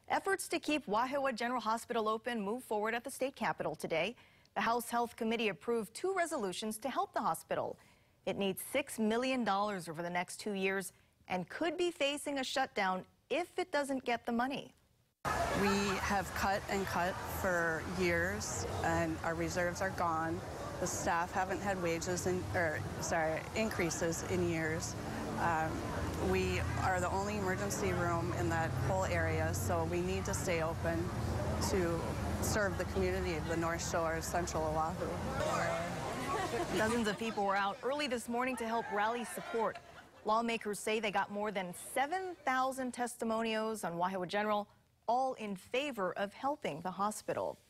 Efforts to keep Wahiawa General Hospital open move forward at the state capitol today. The House Health Committee approved 2 resolutions to help the hospital. It needs $6 million over the next 2 years and could be facing a shutdown if it doesn't get the money. We have cut and cut for years, and our reserves are gone. The staff haven't had increases in years. We are the only emergency room in that whole area, so we need to stay open to serve the community of the North Shore of Central Oahu. Dozens of people were out early this morning to help rally support. Lawmakers say they got more than 7,000 testimonials on Wahiawa General, all in favor of helping the hospital.